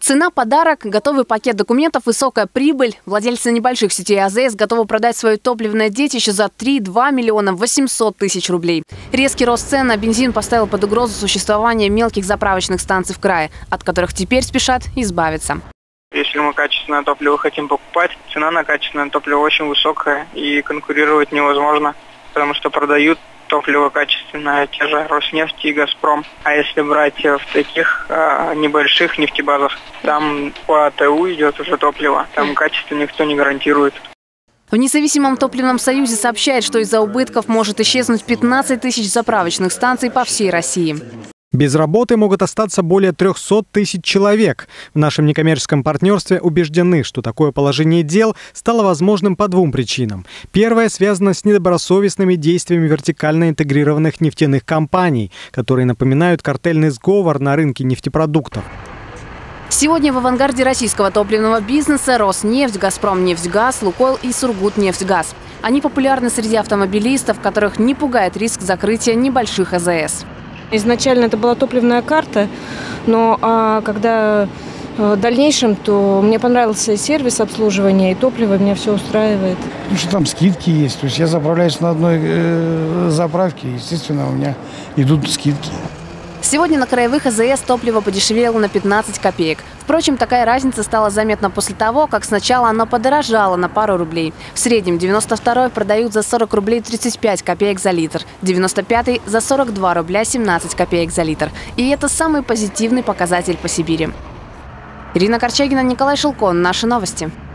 Цена – подарок, готовый пакет документов, высокая прибыль. Владельцы небольших сетей АЗС готовы продать свое топливное детище за 3,2 миллиона 800 тысяч рублей. Резкий рост цен на бензин поставил под угрозу существование мелких заправочных станций в крае, от которых теперь спешат избавиться. Если мы качественное топливо хотим покупать, цена на качественное топливо очень высокая и конкурировать невозможно, потому что продают топливо качественное те же Роснефть и Газпром. А если брать в таких небольших нефтебазах, там по АТУ идет уже топливо, там качество никто не гарантирует. В независимом топливном союзе сообщает, что из-за убытков может исчезнуть 15 тысяч заправочных станций по всей России. Без работы могут остаться более 300 тысяч человек. В нашем некоммерческом партнерстве убеждены, что такое положение дел стало возможным по двум причинам. Первая связана с недобросовестными действиями вертикально интегрированных нефтяных компаний, которые напоминают картельный сговор на рынке нефтепродуктов. Сегодня в авангарде российского топливного бизнеса Роснефть, Газпромнефтьгаз, Лукойл и Сургутнефтьгаз. Они популярны среди автомобилистов, которых не пугает риск закрытия небольших АЗС. Изначально это была топливная карта, но когда в дальнейшем, то мне понравился сервис обслуживания и топливо, меня все устраивает. Потому что там скидки есть, то есть я заправляюсь на одной заправке, естественно, у меня идут скидки. Сегодня на краевых АЗС топливо подешевело на 15 копеек. Впрочем, такая разница стала заметна после того, как сначала оно подорожало на пару рублей. В среднем 92-й продают за 40 рублей 35 копеек за литр, 95-й за 42 рубля 17 копеек за литр. И это самый позитивный показатель по Сибири. Ирина Корчагина, Николай Шелкон. Наши новости.